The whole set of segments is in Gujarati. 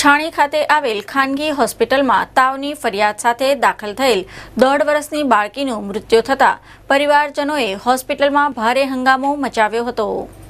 છાણી ખાતે આવેલ ખાનગી હોસ્પિટલમાં તાવની ફરિયાદ સાથે દાખલ થયેલ 1.5 વર્ષની બાળકીનું મૃત્યુ થતા પરિવારજનોએ હોસ્પિટલમાં ભારે હંગામો મચાવ્યો હતો।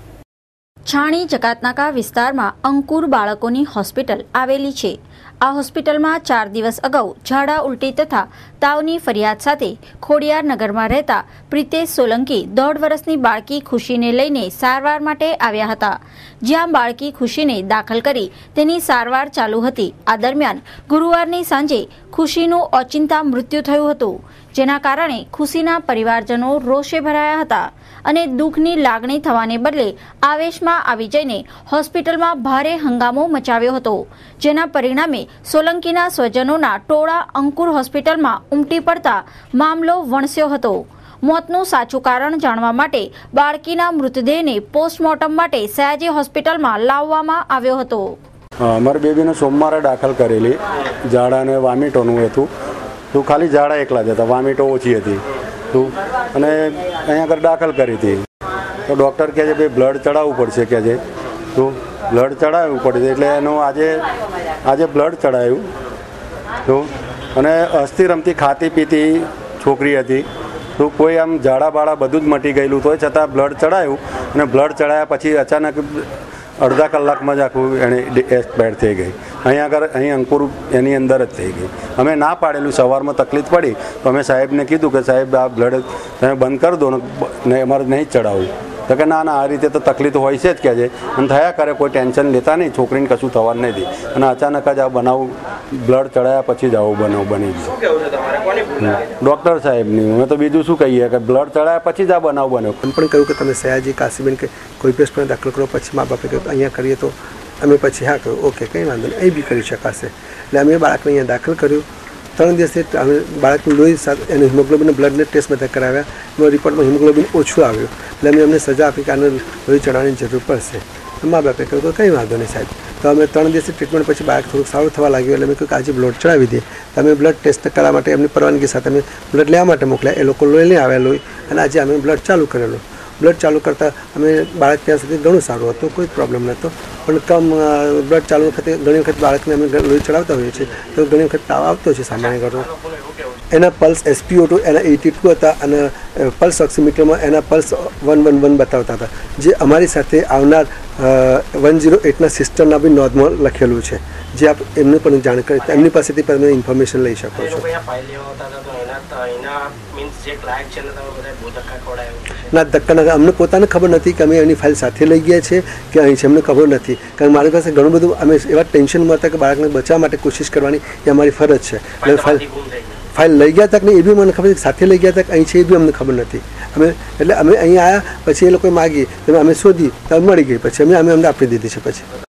છાણી જકાતનાકા વિસ્તારમાં અંકુર બાળકોની હોસ્પિટલ આવેલી છે। આ હોસ્પિટલમાં 4 દિવસ અગાઉ ઝાડા ઉલટી તથા તાવની ફરિયાદ સાથે ખોડિયાર નગરમાં રહેતા પ્રિતેશ સોલંકી 1.5 વર્ષની બાળકી ખુશીને લઈને સારવાર માટે આવ્યા હતા, જ્યાં બાળકી ખુશીને દાખલ કરી તેની સારવાર ચાલુ હતી। આ દરમિયાન ગુરુવારની સાંજે ખુશીનું ઓચિંતા મૃત્યુ થયું હતું, જેના કારણે ખુશીના પરિવારજનો રોષે ભરાયા હતા અને દુઃખની લાગણી થવાને બદલે આવેશમાં આવી જઈને હોસ્પિટલમાં ભારે હંગામો મચાવ્યો હતો, જેના પરિણામે સોલંકીના સ્વજનોના ટોળા અંકુર હોસ્પિટલમાં ઉમટી પડતા મામલો વણસ્યો હતો। મોતનું સાચું કારણ જાણવા માટે બાળકીના મૃતદેહને પોસ્ટમોર્ટમ માટે સયાજી હોસ્પિટલમાં લાવવામાં આવ્યો હતો। અમારી બેબીને સોમવારે દાખલ કરેલી, ઝાડા અને વામિટોનું હતું, તો ખાલી ઝાડા એકલા જ હતા, વામિટો ઓછી હતી તો અને અહીંયા આગળ દાખલ કરી હતી તો ડૉક્ટર કહે છે ભાઈ બ્લડ ચડાવવું પડશે, કહે છે તો બ્લડ ચડાવવું પડશે એટલે એનું આજે બ્લડ ચડાવ્યું તો અને હસતી રમતી ખાતી પીતી છોકરી હતી તો કોઈ આમ ઝાડા બાળા બધું જ મટી ગયેલું, તોય છતાં બ્લડ ચડાવ્યું અને બ્લડ ચડાવ્યા પછી અચાનક અડધા કલાકમાં જ આખું એને એક્સપાયર થઈ ગઈ। અહીં અંકુર એની અંદર જ થઈ ગઈ। અમે ના પાડેલું, સવારમાં તકલીફ પડી તો અમે સાહેબને કીધું કે સાહેબ આ બ્લડ તમે બંધ કરી દો ને અમારે નહીં ચડાવવું, તો કે ના આ રીતે તો તકલીફ હોય છે જ, કહે છે અને થયા કરે, કોઈ ટેન્શન લેતા નહીં, છોકરીને કશું થવાનું નથી અને અચાનક જ આ બનાવ બ્લડ ચડાયા પછી જ આવો બનાવ બની ગયો। ડૉક્ટર સાહેબની અમે તો બીજું શું કહીએ કે બ્લડ ચડાયા પછી જ આ બનાવ બન્યો। પણ કહ્યું કે તમે સયાજી કાશીબેન કે કોઈ પેશ પણ દાખલ કરો, પછી મા બાપે કહ્યું અહીંયા કરીએ તો અમે પછી હા કહ્યું ઓકે કંઈ વાંધો નહીં, એ બી કરી શકાશે। એટલે અમે બાળકને અહીંયા દાખલ કર્યું। 3 દિવસે અમે બાળકનું લોહી સાથે એને હિમોગ્લોબિન બ્લડને ટેસ્ટ બધા કરાવ્યા, એમાં રિપોર્ટમાં હિમોગ્લોબિન ઓછું આવ્યું, એટલે અમે અમને સજા આપી કે આને લોહી ચડાવવાની જરૂર પડશે। મા બાપે કહ્યું કે કંઈ વાંધો નહીં સાહેબ, તો અમે 3 દિવસની ટ્રીટમેન્ટ પછી બાળક થોડુંક સારું થવા લાગ્યું એટલે અમે કહ્યું કે આજે બ્લડ ચડાવી દઈએ। તો અમે બ્લડ ટેસ્ટ કરવા માટે એમની પરવાનગી સાથે અમે બ્લડ લેવા માટે મોકલ્યા, એ લોકો લોહી લઈ આવ્યા લોહી, અને આજે અમે બ્લડ ચાલુ કરેલું। બ્લડ ચાલુ કરતાં અમે બાળક ત્યાં સુધી ઘણું સારું હતું, કોઈ પ્રોબ્લેમ નહોતો, પણ કમ બ્લડ ચાલુ વખતે ઘણી વખત બાળકને અમે લોહી ચડાવતા હોઈએ છીએ તો ઘણી વખત તાવ આવતો છે સામાન્ય ઘરનો। એના પલ્સ SpO2 એના 82 હતા અને પલ્સ ઓક્સિમીટરમાં એના પલ્સ 111 બતાવતા હતા, જે અમારી સાથે આવનાર 108ના સિસ્ટરના બી નોંધમાં લખેલું છે, જે આપ એમને પણ જાણકારી એમની પાસેથી પણ તમે ઇન્ફોર્મેશન લઈ શકો છો। ના ધક્કા નથી, અમને પોતાને ખબર નથી કે અમે એની ફાઇલ સાથે લઈ ગયા છે કે અહીં છે, અમને ખબર નથી, કારણ મારી પાસે ઘણું બધું અમે એવા ટેન્શનમાં હતા કે બાળકને બચાવવા માટે કોશિશ કરવાની એ અમારી ફરજ છે। એટલે ફાઇલ લઈ ગયા તક ને એ બી મને ખબર છે, સાથે લઈ ગયા તક અહીં છે એ બી અમને ખબર નથી। એટલે અમે અહીં આવ્યા પછી એ લોકોએ માગી, અમે શોધી તો મળી ગઈ, પછી અમે અમને આપી દીધી છે પછી।